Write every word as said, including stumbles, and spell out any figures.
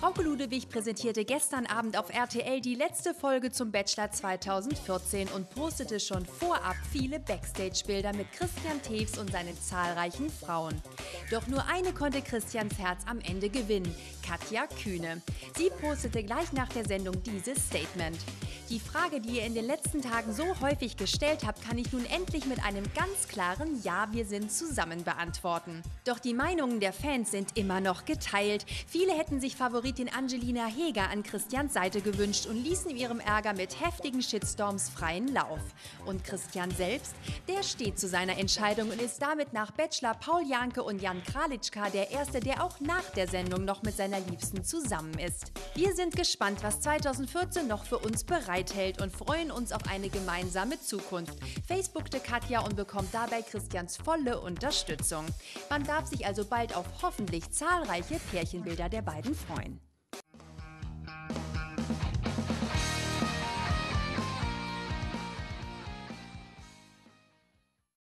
Frauke Ludewig präsentierte gestern Abend auf R T L die letzte Folge zum Bachelor zweitausendvierzehn und postete schon vorab viele Backstage-Bilder mit Christian Tews und seinen zahlreichen Frauen. Doch nur eine konnte Christians Herz am Ende gewinnen: Katja Kühne. Sie postete gleich nach der Sendung dieses Statement: Die Frage, die ihr in den letzten Tagen so häufig gestellt habt, kann ich nun endlich mit einem ganz klaren Ja, wir sind zusammen beantworten. Doch die Meinungen der Fans sind immer noch geteilt. Viele hätten sich Favoritin Angelina Heger an Christians Seite gewünscht und ließen ihrem Ärger mit heftigen Shitstorms freien Lauf. Und Christian selbst, der steht zu seiner Entscheidung und ist damit nach Bachelor Paul Janke und Jan Kralitschka der Erste, der auch nach der Sendung noch mit seiner Liebsten zusammen ist. Wir sind gespannt, was zweitausendvierzehn noch für uns bereithält und freuen uns auf eine gemeinsame Zukunft. Facebookte Katja und bekommt dabei Christians volle Unterstützung. Man darf sich also bald auf hoffentlich zahlreiche Pärchenbilder der beiden freuen.